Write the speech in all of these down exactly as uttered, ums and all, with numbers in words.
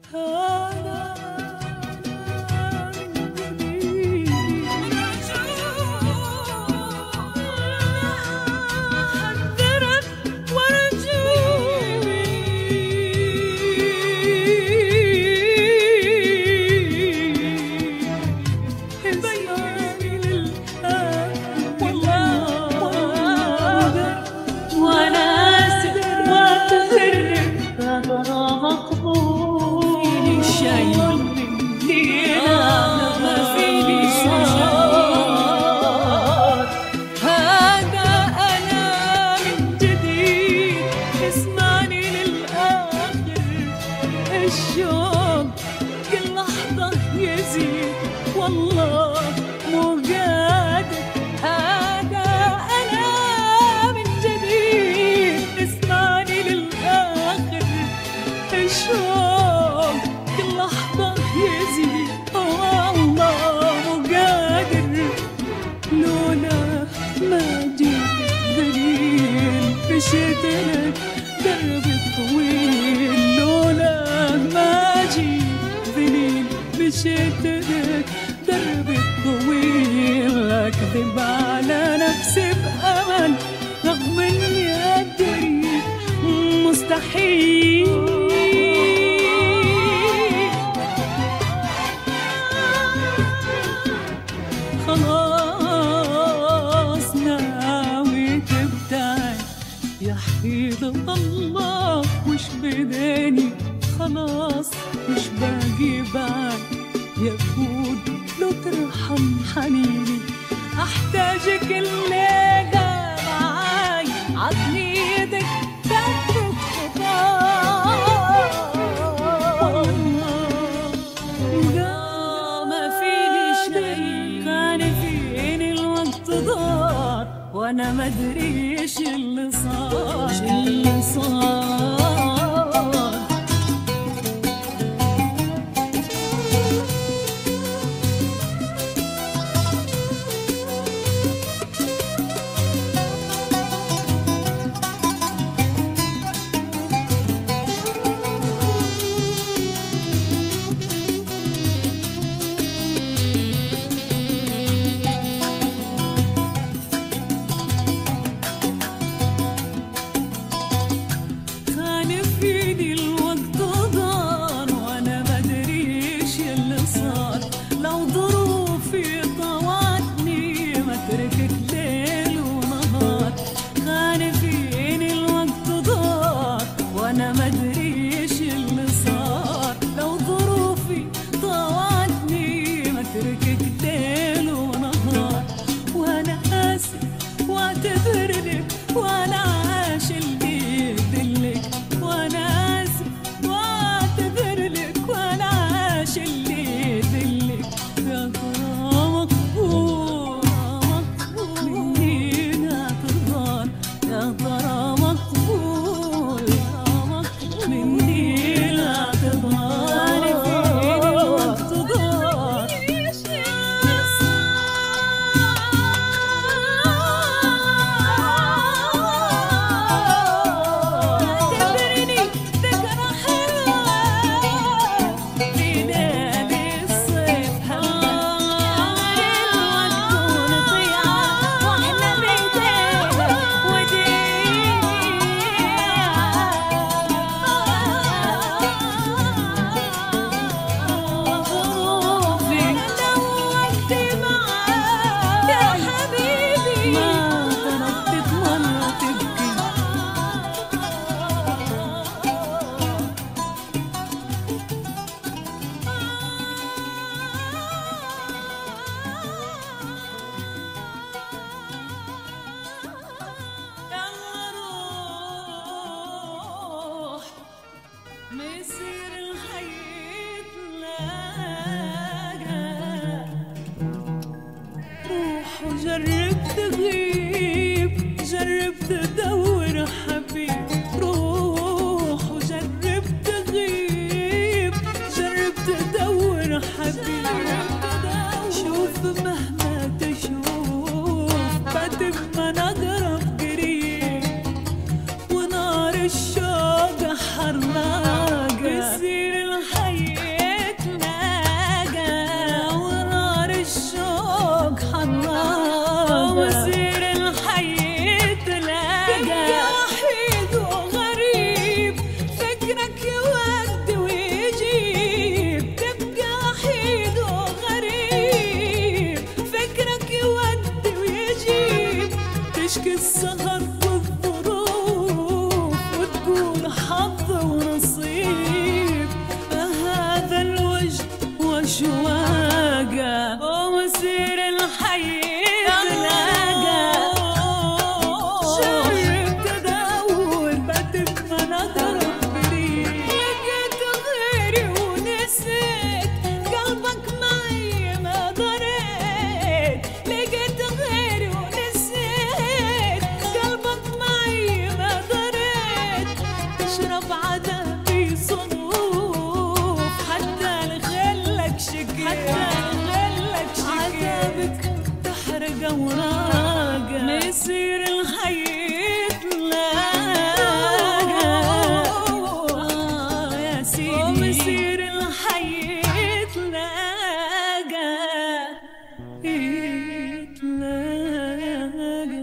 الشوق كل لحظة يزيد والله مو قادر. هذا أنا من جديد اسمعني للآخر. الشوق كل لحظة يزيد والله مو قادر. لولا ما جيت دليل مشيت لك دربي الطويل. لولا ما جيت ذليل مشيت لك دربي الطويل. أكذب على نفسي بأمل رغم إني أدري مستحيل. خلاص ناوي تبتعد يا حفيظ الله وش بداني. خلاص مش باقي بعد يا فود لو ترحم حنيني. احتاجك الليلة معاي عطني ايدك تترك خطاك. ما فيني شي كان فيني الوقت ضار وانا ما ادريش اللي صار اللي صار. أنا ما أدريش اللي صار. لو ظروفي طوعتني ما تركك ليل ونهار. وأنا آسف واعتذر لك وأنا عاش اللي يدلك. وأنا آسف واعتذر لك وأنا عاش اللي يدلك. يا ترى مقبول مقبول منين اعتذار. يا ترى مقبول مني الاعتذار. فيني الوقت ضاع اعتبرني ذكرى حلوة في نادي الصيف. هالعمر الوقت ونضيع واحنا بيتين مسير الحي تلاقى. روح وجرب تغيب جرب تدور حبيب. روح وجرب تغيب جرب تدور حبيب. شوف مهما تشوف بتبقى نقرب قريب. ونار الشوق حراقة. مسير الحي مصير الحي يتلاقى يتلاقى.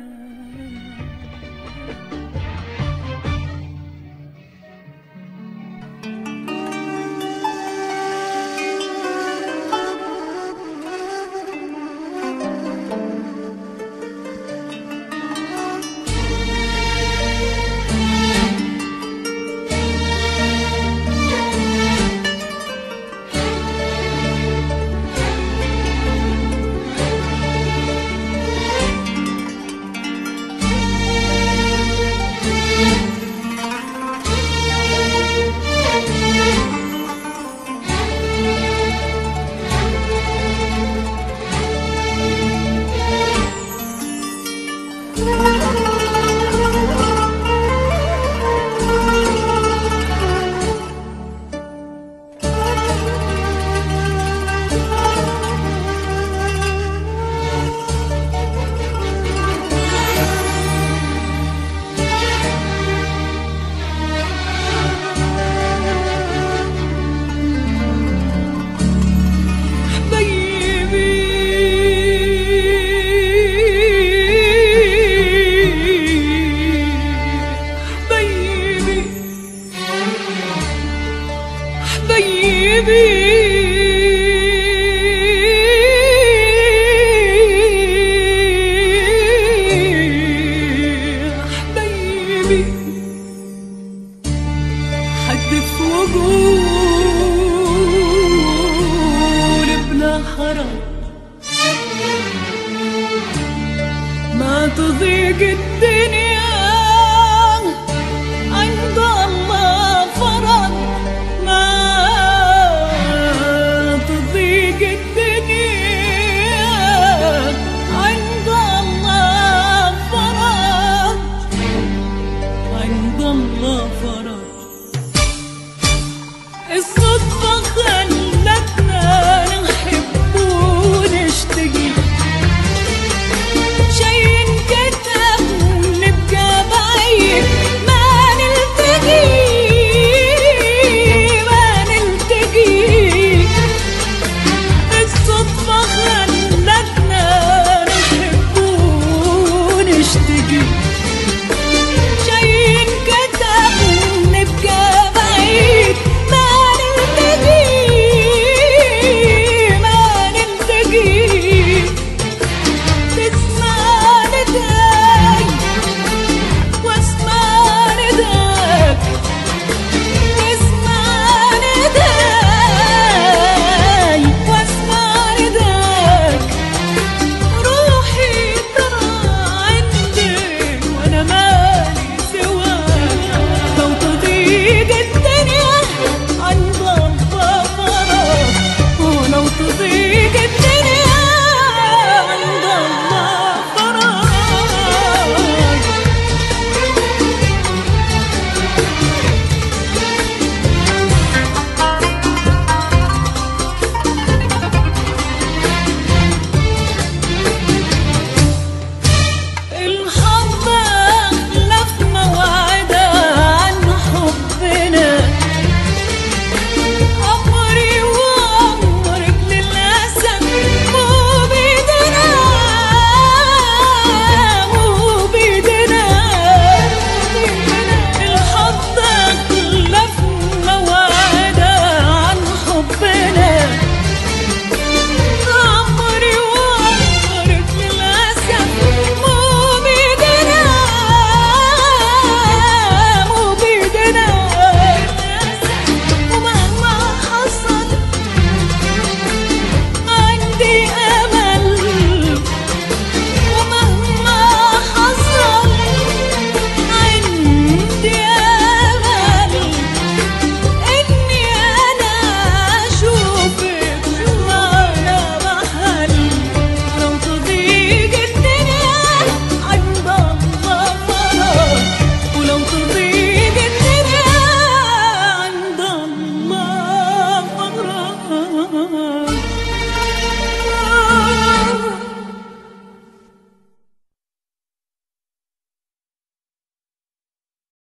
حدف وقول بلا حرام ما تضيق الدنيا عند الله فرض. ما تضيق الدنيا عند الله فرض، عند الله فرض. الصدفة خلت